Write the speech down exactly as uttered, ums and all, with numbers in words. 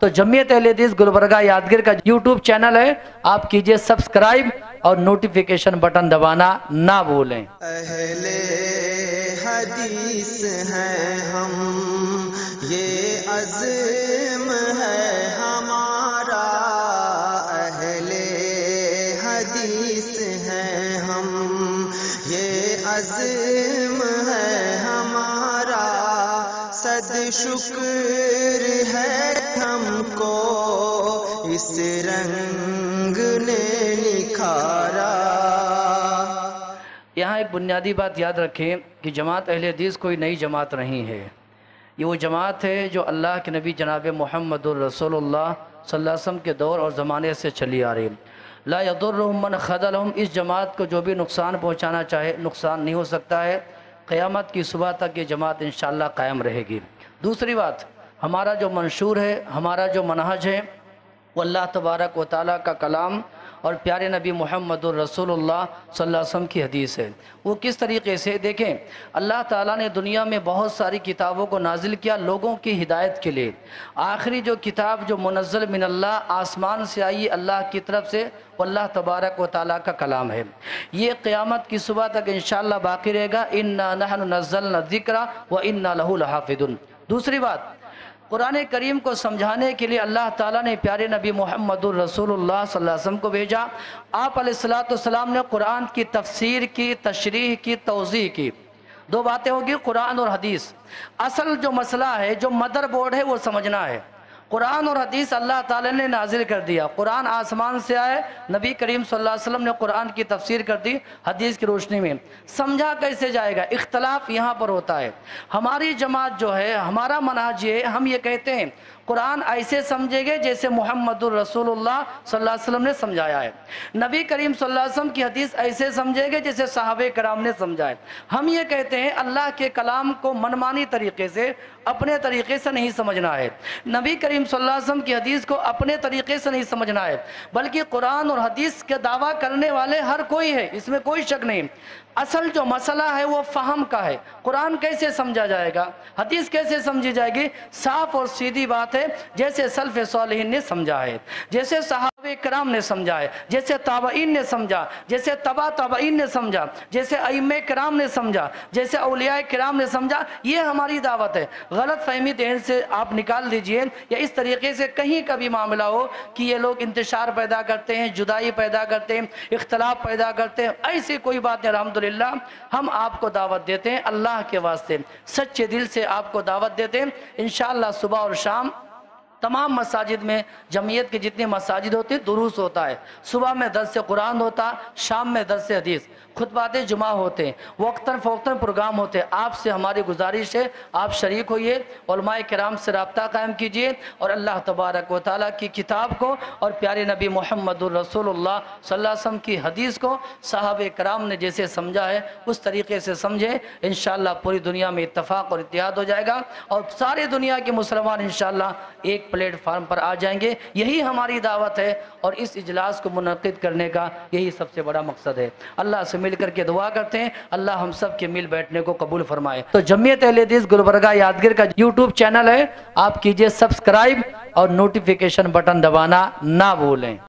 تو جمعیت اہل حدیث گلبرگہ یادگیر کا یوٹیوب چینل ہے، آپ کیجئے سبسکرائب اور نوٹیفیکیشن بٹن دبانا نہ بھولیں۔ اہل حدیث ہیں ہم، یہ عزم ہے ہمارا، اہل حدیث ہیں ہم، یہ عزم ہے ہمارا، صد شکر ہے ہم کو اس رنگ نے نکھارا۔ یہاں ایک بنیادی بات یاد رکھیں کہ جماعت اہل حدیث کوئی نئی جماعت نہیں ہے، یہ وہ جماعت ہے جو اللہ کے نبی جناب محمد الرسول اللہ صلی اللہ علیہ وسلم کے دور اور زمانے سے چلی آ رہی۔ لا یضرهم من خذلهم، اس جماعت کو جو بھی نقصان پہنچانا چاہے نقصان نہیں ہو سکتا ہے، قیامت کی صبح تک یہ جماعت انشاءاللہ قائم رہے گی۔ دوسری بات، ہمارا جو منشور ہے، ہمارا جو منہج ہے، وہ اللہ تبارک و تعالیٰ کا کلام اور پیارے نبی محمد الرسول اللہ صلی اللہ علیہ وسلم کی حدیث ہے۔ وہ کس طریقے سے؟ دیکھیں، اللہ تعالیٰ نے دنیا میں بہت ساری کتابوں کو نازل کیا لوگوں کی ہدایت کے لیے۔ آخری جو کتاب جو منزل من اللہ آسمان سے آئی اللہ کی طرف سے، وہ اللہ تبارک و تعالیٰ کا کلام ہے۔ یہ قیامت کی صبح تک انشاءاللہ باقی رہے گا۔ اِنَّا نَحْنُ نَزَّلْنَا الذِّكْرَ وَإِنَّا لَهُ لَحَافِظُونَ۔ دوسری بات، قرآن کریم کو سمجھانے کے لیے اللہ تعالیٰ نے پیارے نبی محمد الرسول اللہ صلی اللہ علیہ وسلم کو بھیجا۔ آپ علیہ السلام نے قرآن کی تفسیر کی، تشریح کی، توضیح کی۔ دو باتیں ہوگی، قرآن اور حدیث۔ اصل جو مسئلہ ہے، جو مدر بورڈ ہے، وہ سمجھنا ہے۔ قرآن اور حدیث اللہ تعالیٰ نے نازل کر دیا۔ قرآن آسمان سے آئے، نبی کریم صلی اللہ علیہ وسلم نے قرآن کی تفسیر کر دی حدیث کی روشنی میں۔ سمجھا کیسے جائے گا؟ اختلاف یہاں پر ہوتا ہے۔ ہماری جماعت جو ہے، ہمارا منہج یہ ہے، ہم یہ کہتے ہیں قرآن ایسے سمجھے گے جیسے محمد الرسول اللہ صلی اللہ علیہ وسلم نے سمجھایا ہے۔ نبی کریم صلی اللہ علیہ وسلم کی حدیث ایسے سمجھے گے جیسے صحابہ کرام نے سمجھا ہے۔ ہم یہ کہتے ہیں اللہ کے کلام کو منمانی طریقے سے، اپنے طریقے سے نہیں سمجھنا ہے۔ نبی کریم صلی اللہ علیہ وسلم کی حدیث کو اپنے طریقے سے نہیں سمجھنا ہے، بلکہ قرآن اور حدیث کے دعویٰ کرنے والے ہر کوئی ہے، اس میں کوئی شک نہیں۔ اصل جو مسئلہ ہے وہ فہم کا ہے۔ قرآن کیسے سمجھا جائے گا، حدیث کیسے سمجھی جائے گی؟ صاف اور سیدھی بات ہے، جیسے سلف صالحین نے سمجھا ہے، جیسے صحابہ کرام نے سمجھا ہے، جیسے تابعین نے سمجھا، جیسے تبع تابعین نے سمجھا، جیسے ائمہ کرام نے سمجھا، جیسے اولیاء کرام نے سمجھا۔ یہ ہماری دعوت ہے۔ غلط فہمی ذہن سے آپ نکال دیجئے، یا اس طریقے سے کہیں کا بھی معاملہ ہو کہ یہ لوگ انتشار پیدا کرتے ہیں، جدائی پیدا کرتے ہیں، اختلاف پیدا کرتے ہیں، ایسی کوئی بات نہیں۔ الحمدللہ ہم آپ کو دعوت دیتے ہیں اللہ کے واسطے، سچے دل سے آپ کو دعوت دیتے ہیں۔ انشاءاللہ صبح اور شام تمام مساجد میں، جمعیت کے جتنے مساجد ہوتے ہیں، دروس ہوتا ہے۔ صبح میں درس قرآن ہوتا، شام میں درس حدیث، خطبات جمعہ ہوتے ہیں، وقتاً فوقتاً پروگرام ہوتے ہیں۔ آپ سے ہماری گزارش ہے آپ شریک ہوئیے، علماء کرام سے رابطہ قائم کیجئے، اور اللہ تبارک و تعالیٰ کی کتاب کو اور پیارے نبی محمد الرسول اللہ صلی اللہ علیہ وسلم کی حدیث کو صحابہ کرام نے جیسے سمجھا ہے اس طریقے سے سمجھیں۔ انشاءاللہ پوری دنیا میں اتفاق اور اتحاد ہو جائے گا، اور سارے دنیا کے مسلمان انشاءاللہ ایک پلیٹ فارم پر آ جائیں گے۔ یہی ہماری دعوت ہے، اور اس اجلاس کو منعقد کرنے کا یہی سب سے بڑا مقصد ہے۔ اللہ سے مل کر کے دعا کرتے ہیں اللہ ہم سب کے مل بیٹھنے کو قبول فرمائے۔ تو جمعیت اہل حدیث گلبرگہ یادگیر کا یوٹیوب چینل ہے، آپ کیجئے سبسکرائب اور نوٹیفیکیشن بٹن دبانا نہ بھولیں۔